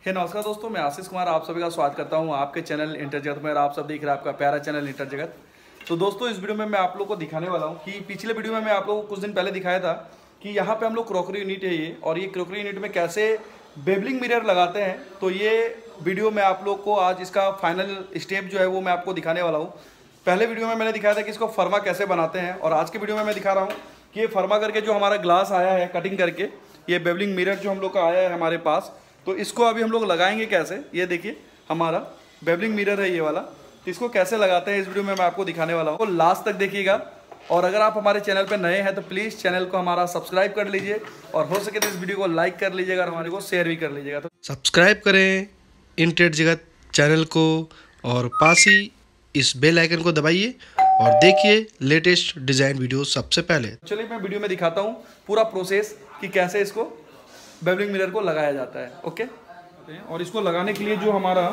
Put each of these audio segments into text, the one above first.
नमस्कार दोस्तों, मैं आशीष कुमार आप सभी का स्वागत करता हूं आपके चैनल इंटर जगत में। आप सब देख रहे हैं आपका प्यारा चैनल इंटर जगत। तो दोस्तों, इस वीडियो में मैं आप लोग को दिखाने वाला हूं कि पिछले वीडियो में मैं आप लोगों को कुछ दिन पहले दिखाया था कि यहाँ पे हम लोग क्रॉकरी यूनिट है ये, और ये क्रॉकरी यूनिट में कैसे बेबलिंग मिरर लगाते हैं। तो ये वीडियो में आप लोग को आज इसका फाइनल स्टेप जो है वो मैं आपको दिखाने वाला हूँ। पहले वीडियो में मैंने दिखाया था कि इसको फर्मा कैसे बनाते हैं, और आज के वीडियो में मैं दिखा रहा हूँ कि ये फर्मा करके जो हमारा ग्लास आया है कटिंग करके, ये बेबलिंग मिरर जो हम लोग का आया है हमारे पास, तो इसको अभी हम लोग लगाएंगे कैसे। ये देखिए हमारा बेबलिंग मिरर है ये वाला, तो इसको कैसे लगाते हैं इस वीडियो में मैं आपको दिखाने वाला हूँ। तो लास्ट तक देखिएगा, और अगर आप हमारे चैनल पर नए हैं तो प्लीज़ चैनल को हमारा सब्सक्राइब कर लीजिए, और हो सके तो इस वीडियो को लाइक कर लीजिएगा और हमारे को शेयर भी कर लीजिएगा। तो सब्सक्राइब करें इंटर जगत चैनल को, और पास ही इस बेल आइकन को दबाइए और देखिए लेटेस्ट डिज़ाइन वीडियो सबसे पहले। चलिए मैं वीडियो में दिखाता हूँ पूरा प्रोसेस कि कैसे इसको बेबलिंग मिरर को लगाया जाता है। ओके, और इसको लगाने के लिए जो हमारा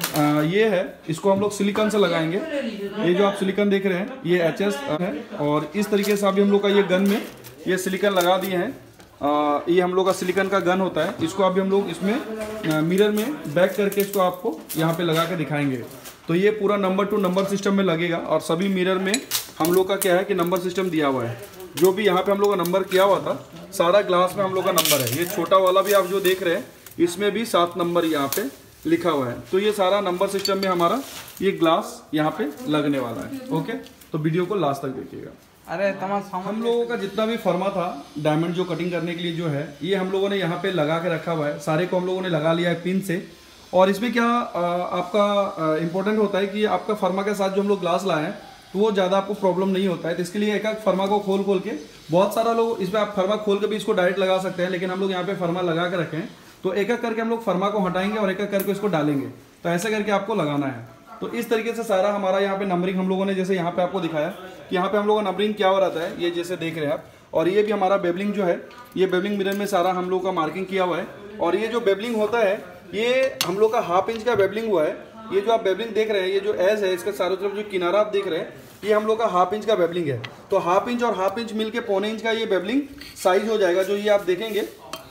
ये है, इसको हम लोग सिलिकॉन से लगाएंगे। ये जो आप सिलिकॉन देख रहे हैं ये HS है, और इस तरीके से अभी हम लोग का ये गन में ये सिलिकॉन लगा दिए हैं। ये हम लोग का सिलिकॉन का गन होता है। इसको अभी हम लोग इसमें मिरर में बैक करके इसको आपको यहाँ पे लगा के दिखाएंगे। तो ये पूरा नंबर टू नंबर सिस्टम में लगेगा, और सभी मिरर में हम लोग का क्या है कि नंबर सिस्टम दिया हुआ है। जो भी यहाँ पे हम लोग का नंबर किया हुआ था, सारा ग्लास में हम लोग का नंबर है। ये छोटा वाला भी आप जो देख रहे हैं इसमें भी 7 नंबर यहाँ पे लिखा हुआ है। तो ये सारा नंबर सिस्टम में हमारा ये ग्लास यहाँ पे लगने वाला है। ओके, तो वीडियो को लास्ट तक देखिएगा। अरे हम लोगों का जितना भी फर्मा था डायमंड जो कटिंग करने के लिए जो है, ये हम लोगों ने यहाँ पे लगा के रखा हुआ है। सारे को हम लोगों ने लगा लिया है पिन से। और इसमें क्या आपका इम्पोर्टेंट होता है कि आपका फर्मा के साथ जो हम लोग ग्लास लाए हैं तो वो ज़्यादा आपको प्रॉब्लम नहीं होता है। तो इसके लिए एक एक फर्मा को खोल के, बहुत सारा लोग इसमें आप फर्मा खोल के भी इसको डायरेक्ट लगा सकते हैं, लेकिन हम लोग यहाँ पे फर्मा लगा के रखें। तो एक एक करके हम लोग फर्मा को हटाएंगे और एक एक करके इसको डालेंगे। तो ऐसे करके आपको लगाना है। तो इस तरीके से सारा हमारा यहाँ पे नंबरिंग हम लोगों ने, जैसे यहाँ पे आपको दिखाया कि यहाँ पे हम लोगों का नंबरिंग क्या हो रहता है, ये जैसे देख रहे हैं आप। और ये भी हमारा बेबलिंग जो है, ये बेबलिंग मिरर में सारा हम लोग का मार्किंग किया हुआ है। और ये जो बेबलिंग होता है ये हम लोग का 1/2 इंच का बेबलिंग हुआ है। ये जो आप बेबलिंग देख रहे हैं, ये जो एज है इसका चारों तरफ जो किनारा आप देख रहे हैं, ये हम लोग का 1/2 इंच का बेबलिंग है। तो 1/2 इंच और 1/2 इंच मिलके 1/4 इंच का ये बेबलिंग साइज हो जाएगा। जो ये आप देखेंगे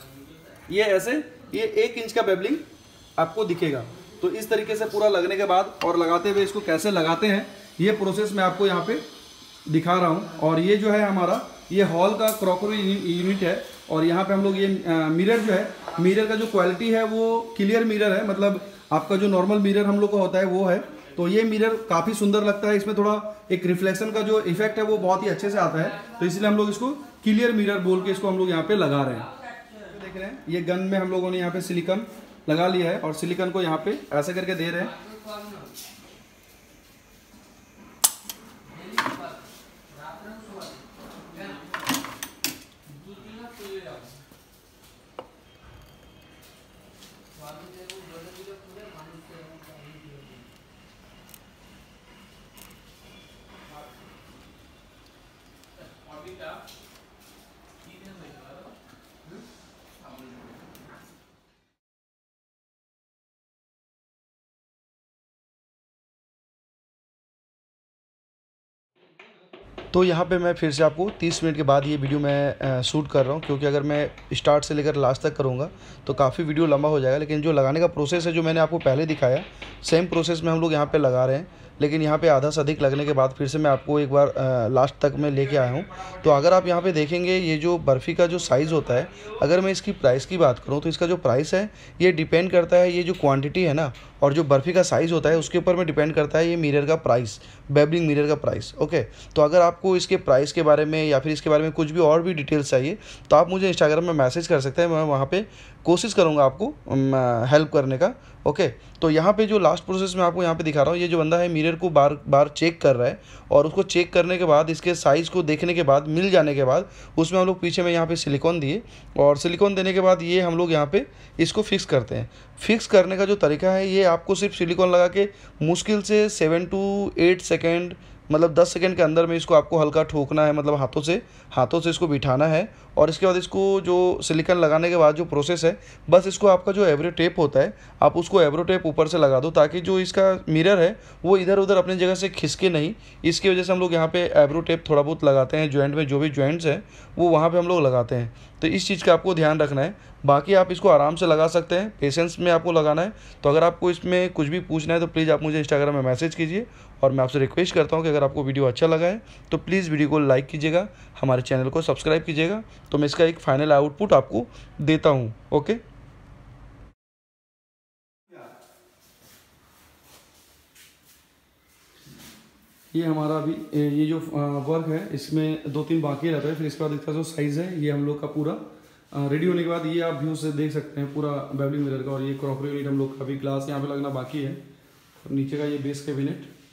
ये ऐसे, ये 1 इंच का बेबलिंग आपको दिखेगा। तो इस तरीके से पूरा लगने के बाद, और लगाते हुए इसको कैसे लगाते हैं ये प्रोसेस मैं आपको यहाँ पे दिखा रहा हूँ। और ये जो है हमारा ये हॉल का क्रॉकरी यूनिट है। और यहाँ पे हम लोग ये मिरर जो है, मिरर का जो क्वालिटी है वो क्लियर मिरर है, मतलब आपका जो नॉर्मल मिरर हम लोग का होता है वो है। तो ये मिरर काफ़ी सुंदर लगता है। इसमें थोड़ा एक रिफ्लेक्शन का जो इफेक्ट है वो बहुत ही अच्छे से आता है। तो इसलिए हम लोग इसको क्लियर मिरर बोल के इसको हम लोग यहाँ पे लगा रहे हैं। देख रहे हैं ये गन में हम लोगों ने यहाँ पे सिलिकॉन लगा लिया है, और सिलिकॉन को यहाँ पे ऐसे करके दे रहे हैं। तो यहाँ पे मैं फिर से आपको 30 मिनट के बाद ये वीडियो मैं शूट कर रहा हूँ, क्योंकि अगर मैं स्टार्ट से लेकर लास्ट तक करूँगा तो काफ़ी वीडियो लंबा हो जाएगा। लेकिन जो लगाने का प्रोसेस है जो मैंने आपको पहले दिखाया, सेम प्रोसेस में हम लोग यहाँ पे लगा रहे हैं। लेकिन यहाँ पे आधा से अधिक लगने के बाद फिर से मैं आपको एक बार लास्ट तक मैं लेके आया हूँ। तो अगर आप यहाँ पे देखेंगे ये जो बर्फ़ी का जो साइज़ होता है, अगर मैं इसकी प्राइस की बात करूँ तो इसका जो प्राइस है ये डिपेंड करता है, ये जो क्वांटिटी है ना और जो बर्फ़ी का साइज़ होता है उसके ऊपर में डिपेंड करता है ये मिरर का प्राइस, बेबलिंग मिरर का प्राइस। ओके, तो अगर आपको इसके प्राइस के बारे में या फिर इसके बारे में कुछ भी और भी डिटेल्स चाहिए तो आप मुझे इंस्टाग्राम में मैसेज कर सकते हैं। मैं वहाँ पे कोशिश करूँगा आपको हेल्प करने का। ओके, तो यहाँ पे जो लास्ट प्रोसेस मैं आपको यहाँ पे दिखा रहा हूँ, ये जो बंदा है मिरर को बार बार चेक कर रहा है, और उसको चेक करने के बाद इसके साइज़ को देखने के बाद, मिल जाने के बाद, उसमें हम लोग पीछे में यहाँ पे सिलिकॉन दिए, और सिलिकॉन देने के बाद ये हम लोग यहाँ पे इसको फिक्स करते हैं। फिक्स करने का जो तरीका है ये आपको सिर्फ सिलिकॉन लगा के मुश्किल से 7 to 8 सेकेंड, मतलब 10 सेकंड के अंदर में इसको आपको हल्का ठोकना है, मतलब हाथों से इसको बिठाना है। और इसके बाद इसको जो सिलिकॉन लगाने के बाद जो प्रोसेस है, बस इसको आपका जो एब्रो टेप होता है आप उसको एब्रो टेप ऊपर से लगा दो, ताकि जो इसका मिरर है वो इधर उधर अपनी जगह से खिसके नहीं। इसकी वजह से हम लोग यहाँ पे एब्रो टेप थोड़ा बहुत लगाते हैं, जॉइंट में जो भी जॉइंट्स हैं वो वहाँ पे हम लोग लगाते हैं। तो इस चीज़ का आपको ध्यान रखना है। बाकी आप इसको आराम से लगा सकते हैं, पेशेंस में आपको लगाना है। तो अगर आपको इसमें कुछ भी पूछना है तो प्लीज़ आप मुझे इंस्टाग्राम में मैसेज कीजिए। और मैं आपसे रिक्वेस्ट करता हूँ कि अगर आपको वीडियो अच्छा लगा है तो प्लीज़ वीडियो को लाइक कीजिएगा, हमारे चैनल को सब्सक्राइब कीजिएगा। तो मैं इसका एक फाइनल आउटपुट आपको देता हूँ। ओके, ये हमारा अभी ये जो वर्क है इसमें 2-3 बाकी रहता है, फिर इसके बाद इसका जो साइज़ है ये हम लोग का पूरा रेडी होने के बाद ये आप व्यू से देख सकते हैं पूरा बेवलिंग मिरर का। और ये क्रॉकरी यूनिट हम लोग का अभी ग्लास यहाँ पे लगना बाकी है, और नीचे का ये बेस कैबिनेट